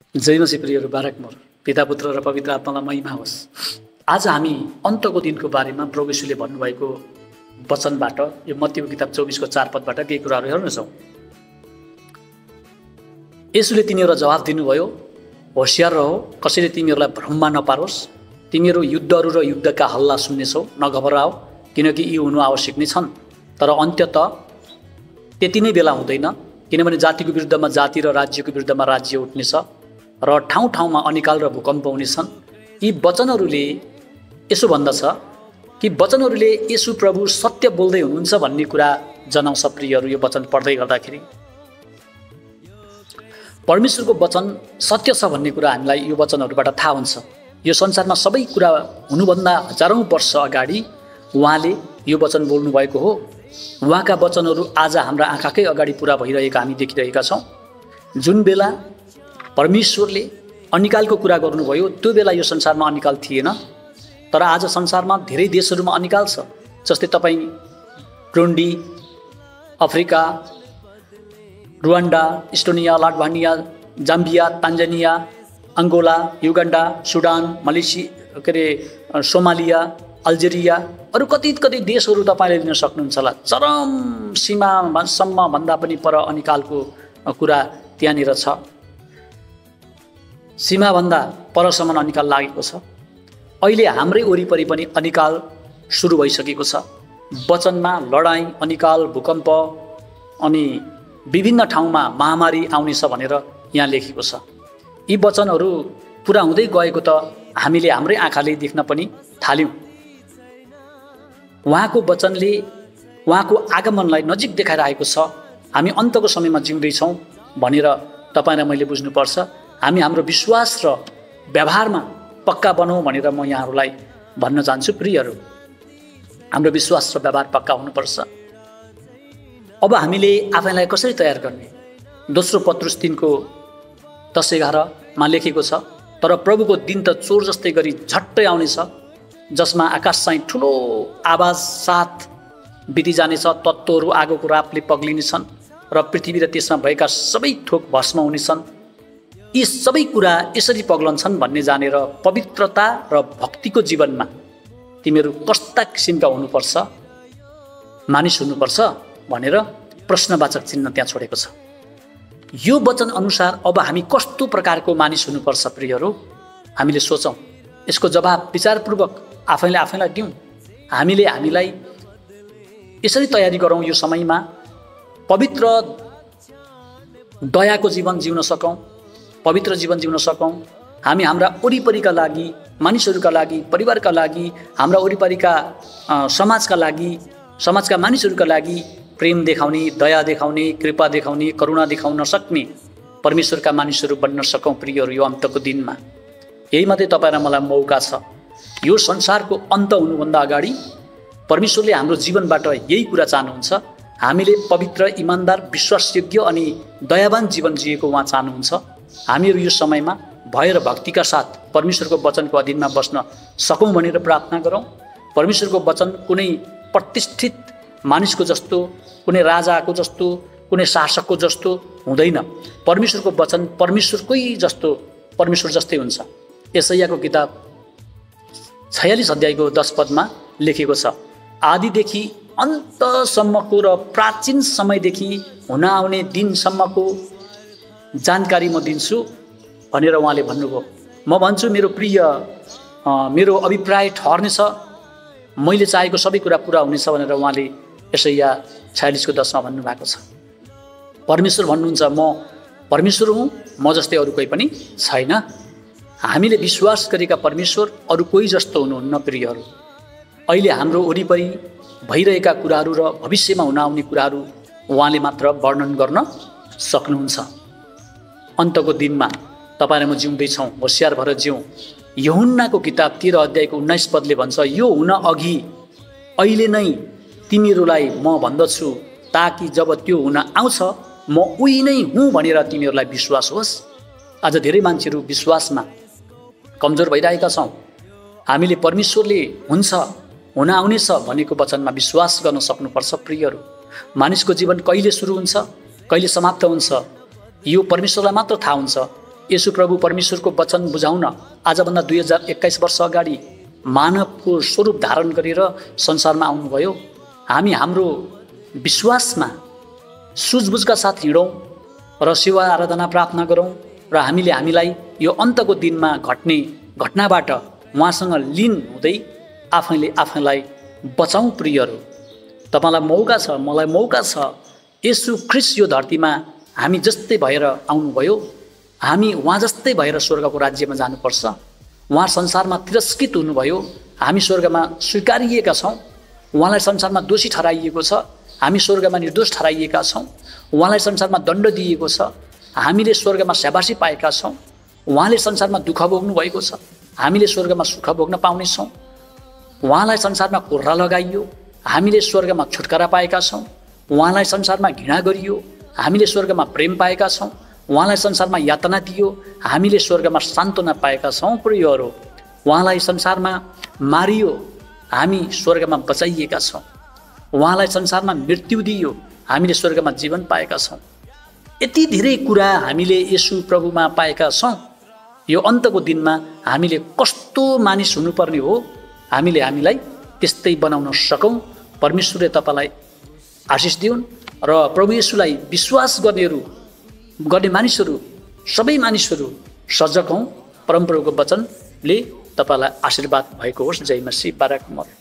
जय मसीह प्रियहरू, बारक मोर पिता पुत्र र पवित्र आत्मालाई महिमा होस्। आज हामी अन्तको दिनको बारेमा प्रभु यीशुले भन्नुभएको वचनबाट, यो मत्तीको किताब 24को 4 पदबाट केही कुराहरू हेर्नेछौँ। यीशुले तिनीहरूलाई जवाफ दिनुभयो, होशियार रहो, कसैले तिमीहरूलाई भ्रममा नपारोस्। तिमीहरू युद्धहरू र युद्धका हल्ला सुन्नेछौ, नघबराओ, किनकि यी हुनु आवश्यक नै छन्, तर अन्त्यतः त्यति नै बेला हुँदैन। किनभने जातिको विरुद्धमा जाति र राज्यको विरुद्धमा राज्य उठ्नेछ र ठाउँ ठाउँमा अनिकाल र भूकम्प हुनेछन्। यी वचनहरूले यसो भन्दछ कि वचनहरूले यसु प्रभु सत्य बोल्दै हुनुहुन्छ भन्ने कुरा जनाउँछ। प्रियहरू, यो वचन पढ्दै गर्दाखेरि परमेश्वरको वचन सत्य छ भन्ने कुरा हामीलाई यो वचनहरूबाट थाहा हुन्छ। यो संसारमा सबै कुरा हुनुभन्दा हजारौँ वर्ष अगाडि उहाँले यो वचन बोल्नुभएको हो। उहाँका वचनहरू आज हाम्रा आँखाकै अगाडि पुरा भइरहेका हामी देखिरहेका छौँ। जुन बेला परमेश्वरले अनिकालको कुरा गर्नुभयो त्यो बेला यो संसारमा अनिकाल थिएन, तर आज संसारमा धेरै देशहरूमा अनिकाल छ। जस्तै तपाईँ Burundi, Africa, Rwanda, Estonia, Latvia, Zambia, Tanzania, Angola, Uganda, Sudan, Malaysia Somalia, Algeria, अरू कति देशहरू तपाईँले लिन सक्नुहुन्छ होला। चरम सीमासम्म भन्दा पनि पर अनिकालको कुरा त्यहाँनिर छ। सीमाभन्दा परसम्म अनिकाल लागेको छ। अहिले हाम्रै वरिपरि पनि अनिकाल सुरु भइसकेको छ। वचनमा लडाईँ, अनिकाल, भूकम्प अनि विभिन्न ठाउँमा महामारी आउनेछ भनेर यहाँ लेखेको छ। यी वचनहरू पुरा हुँदै गएको त हामीले हाम्रै आँखाले देख्न पनि थाल्यौँ। उहाँको वचनले उहाँको आगमनलाई नजिक देखाइरहेको छ। हामी अन्तको समयमा जिउँदैछौँ भनेर तपाईँ र मैले बुझ्नुपर्छ। हामी हाम्रो विश्वास र व्यवहारमा पक्का बनौँ भनेर म यहाँहरूलाई भन्न चाहन्छु। प्रियहरू, हाम्रो विश्वास र व्यवहार पक्का हुनुपर्छ। अब हामीले आफैलाई कसरी तयार गर्ने? दोस्रो पत्रुस 3:10-11 लेखेको छ, तर प्रभुको दिन त चोर जस्तै गरी झट्टै आउनेछ, जसमा आकाश चाहिँ ठुलो आवाज साथ बिति जानेछ, तत्त्वहरू आगोको रापले पग्लिनेछन् र पृथ्वी र त्यसमा भएका सबै थोक भस्म हुनेछन्। यी सबै कुरा यसरी पग्लन्छन् भन्ने जानेर पवित्रता र भक्तिको जीवनमा तिमीहरू कस्ता किसिमका हुनुपर्छ, मानिस हुनुपर्छ भनेर प्रश्नवाचक चिन्ह त्यहाँ छोडेको छ। यो वचन अनुसार अब हामी कस्तो प्रकारको मानिस हुनुपर्छ? प्रियहरू, हामीले सोचौँ, यसको जवाब विचारपूर्वक आफैलाई दिउँ। हामीले हामीलाई यसरी तयारी गरौँ, यो समयमा पवित्र दयाको जीवन जिउन सकौँ, पवित्र जीवन जिउन सकौँ। हामी हाम्रा वरिपरिका लागि, मानिसहरूका लागि, परिवारका लागि, हाम्रा वरिपरिका समाजका लागि, समाजका मानिसहरूका लागि प्रेम देखाउने, दया देखाउने, कृपा देखाउने, करुणा देखाउन सक्ने परमेश्वरका मानिसहरू बन्न सकौँ। प्रियहरू, यो अन्तको दिनमा यही मात्रै तपाईँ र मलाई मौका छ। यो संसारको अन्त हुनुभन्दा अगाडि परमेश्वरले हाम्रो जीवनबाट यही कुरा चाहनुहुन्छ। हामीले पवित्र, इमान्दार, विश्वासयोग्य अनि दयावान जीवन जिएको उहाँ चाहनुहुन्छ। हामीहरू यो समयमा भय र भक्तिका साथ परमेश्वरको वचनको अधीनमा बस्न सकौँ भनेर प्रार्थना गरौँ। परमेश्वरको वचन कुनै प्रतिष्ठित मानिसको जस्तो, कुनै राजाको जस्तो, कुनै शासकको जस्तो हुँदैन। परमेश्वरको वचन परमेश्वरकै जस्तो, परमेश्वर जस्तै हुन्छ। यशायाको किताब 46 अध्यायको 10 पदमा लेखेको छ, आदिदेखि अन्तसम्मको र प्राचीन समयदेखि हुन आउने दिनसम्मको जानकारी म दिन्छु भनेर उहाँले भन्नुभयो। म भन्छु मेरो प्रिय, मेरो अभिप्राय ठहर्नेछ, मैले चाहेको सबै कुरा पुरा हुनेछ भनेर उहाँले यशाया 46:10 भन्नुभएको छ। परमेश्वर भन्नुहुन्छ, म परमेश्वर हुँ, म जस्तै अरू कोही पनि छैन। हामीले विश्वास गरेका परमेश्वर अरू कोही जस्तो हुनुहुन्न। प्रियहरू, अहिले हाम्रो वरिपरि भइरहेका कुराहरू र भविष्यमा हुन आउने कुराहरू उहाँले मात्र वर्णन गर्न सक्नुहुन्छ। अन्तको दिनमा तपाईँ र म जिउँदैछौँ, होशियार भएर जिउँ। यूहन्नाको किताब 13 अध्यायको 19 पदले भन्छ, यो हुन अघि अहिले नै तिमीहरूलाई म भन्दछु, ताकि जब त्यो हुन आउँछ म उही नै हुँ भनेर तिमीहरूलाई विश्वास होस्। आज धेरै मान्छेहरू विश्वासमा कमजोर भइरहेका छौँ। हामीले परमेश्वरले हुन्छ, हुन आउनेछ भनेको वचनमा विश्वास गर्न सक्नुपर्छ। प्रियहरू, मानिसको जीवन कहिले सुरु हुन्छ, कहिले समाप्त हुन्छ, यो परमेश्वरलाई मात्र थाहा हुन्छ। येशू प्रभु परमेश्वरको वचन बुझाउन आजभन्दा 2021 वर्ष अगाडि मानवको स्वरूप धारण गरेर संसारमा आउनुभयो। हामी हाम्रो विश्वासमा सुझबुझका साथ हिँडौँ र सेवा आराधना प्रार्थना गरौँ र हामीलाई यो अन्तको दिनमा घट्ने घटनाबाट उहाँसँग लीन हुँदै आफैलाई बचाउँ। प्रियहरू, तपाईँलाई मौका छ, मलाई मौका छ। येशू ख्रीष्ट यो धरतीमा हामी जस्तै भएर आउनुभयो। हामी उहाँ जस्तै भएर स्वर्गको राज्यमा जानुपर्छ। उहाँ संसारमा तिरस्कृत हुनुभयो, हामी स्वर्गमा स्वीकारिएका छौँ। उहाँलाई संसारमा दोषी ठहराइएको छ, हामी स्वर्गमा निर्दोष ठहराइएका छौँ। उहाँलाई संसारमा दण्ड दिएको छ, हामीले स्वर्गमा स्याबासी पाएका छौँ। उहाँले संसारमा दुःख भोग्नु भएको छ, हामीले स्वर्गमा सुख भोग्न पाउनेछौँ। उहाँलाई संसारमा कोर्रा लगाइयो, हामीले स्वर्गमा छुटकारा पाएका छौँ। उहाँलाई संसारमा घृणा गरियो, हामीले स्वर्गमा प्रेम पाएका छौँ। उहाँलाई संसारमा यातना दियो, हामीले स्वर्गमा सान्त्वना पाएका छौँ। प्रियहरू, उहाँलाई संसारमा मारियो, हामी स्वर्गमा बचाइएका छौँ। उहाँलाई संसारमा मृत्यु दियो, हामीले स्वर्गमा जीवन पाएका छौँ। यति धेरै कुरा हामीले येशू प्रभुमा पाएका छौँ। यो अन्तको दिनमा हामीले कस्तो मानिस हुनुपर्ने हो, हामीलाई त्यस्तै बनाउन सकौँ। परमेश्वरले तपाईँलाई आशिष दिउन् र प्रभु येशूलाई विश्वास गर्ने मानिसहरू, सबै मानिसहरू सजग हौँ। परमप्रभुको वचनले तपाईँलाई आशीर्वाद भएको होस्। जय मसीह। बाराक उमर।